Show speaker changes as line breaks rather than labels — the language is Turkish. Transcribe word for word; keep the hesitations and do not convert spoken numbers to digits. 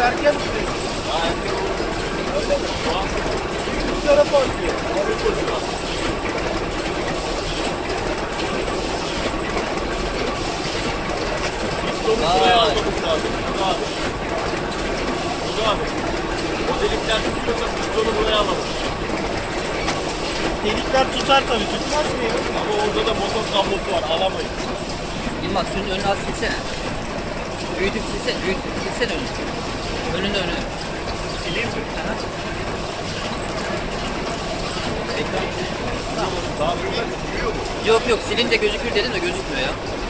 erken mi?
Ha, erken olur.
Öyle mi? Bir tarafa atıyor.
Pistonu buraya almamız lazım. Dur abi. Dur abi. O delikler tutuyorsa pistonu buraya alalım.
Delikler tutar tabii, tutmaz mı ya?
Ama orada da motor kablosu var, alamayız.
Yılmaz şunun önünü az silsene. Büyütüp silsene, büyütüp silsene önünü. Önünü önünü.
Sileyim mi?
Aha.
Ekran. Tamam. Daha büyüyor mu?
Yok yok silince gözükür dedim de gözükmüyor ya.